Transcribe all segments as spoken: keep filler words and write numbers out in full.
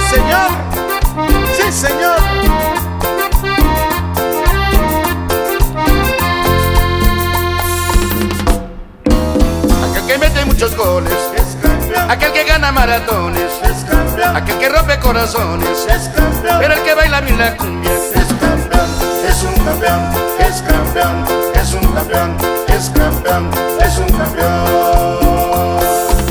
señor, sí, señor. Aquel que mete muchos goles Es campeón, aquel que gana maratones, es campeón, aquel que rompe corazones, es campeón, pero el que baila bien la cumbia. es campeón, es un campeón, es campeón, es un campeón, es campeón, es un campeón.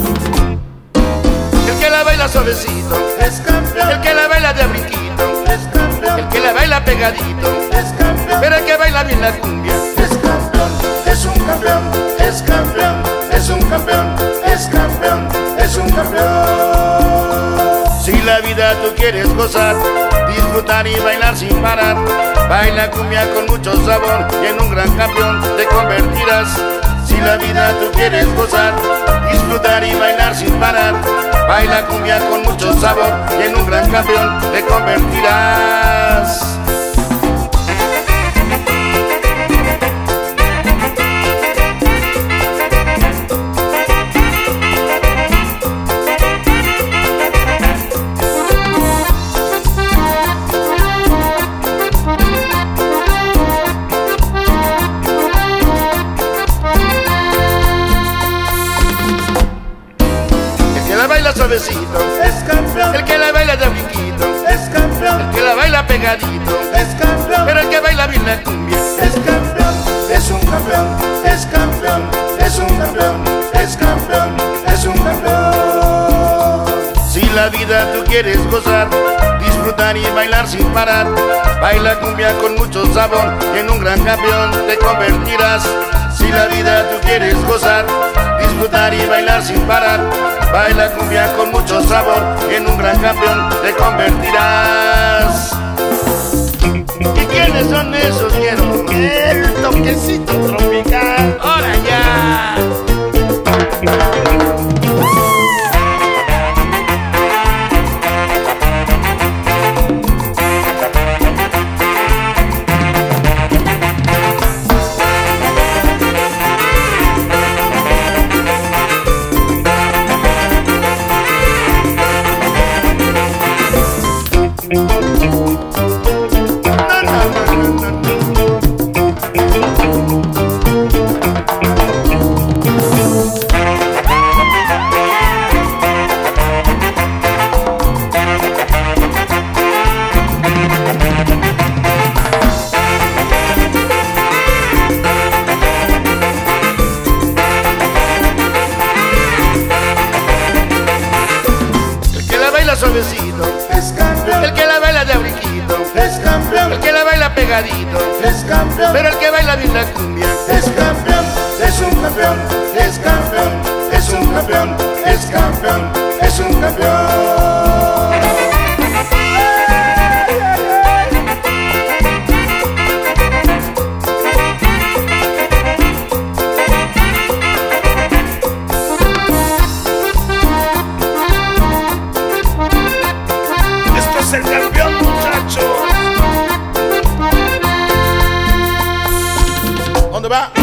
El que la baila suavecito, Es campeón, el que la baila de brinquito, es campeón, el que la baila pegadito, es campeón, pero el que baila bien la cumbia. es campeón, es un campeón, es campeón, es un campeón, es campeón, es un campeón. Si la vida tú quieres gozar, disfrutar y bailar sin parar, baila cumbia con mucho sabor y en un gran campeón te convertirás. Si la vida tú quieres gozar, disfrutar y bailar sin parar, baila cumbia con mucho sabor y en un gran campeón te convertirás. El que la baila suavecito, Es campeón, el que la baila de brinquito, es campeón, el que la baila pegadito, es campeón, pero el que baila bien la cumbia. es campeón, es un campeón, es campeón, es un campeón, es campeón, es un campeón. Si la vida tú quieres gozar, disfrutar y bailar sin parar, baila cumbia con mucho sabor y en un gran campeón te convertirás. Si la vida tú quieres gozar, disfrutar y bailar sin parar, baila cumbia con mucho sabor y en un gran campeón te convertirás. ¿Y quiénes son esos, quiero? El toquecito tropical. ¡Ahora ya! Suavecito, Es campeón, el que la baila de brinquito, es campeón, el que la baila pegadito, es campeón, pero el que baila bien la cumbia. es campeón, es un campeón, es campeón, es un campeón, es campeón, es un campeón. Esto es el campeón, muchacho. ¿Dónde va?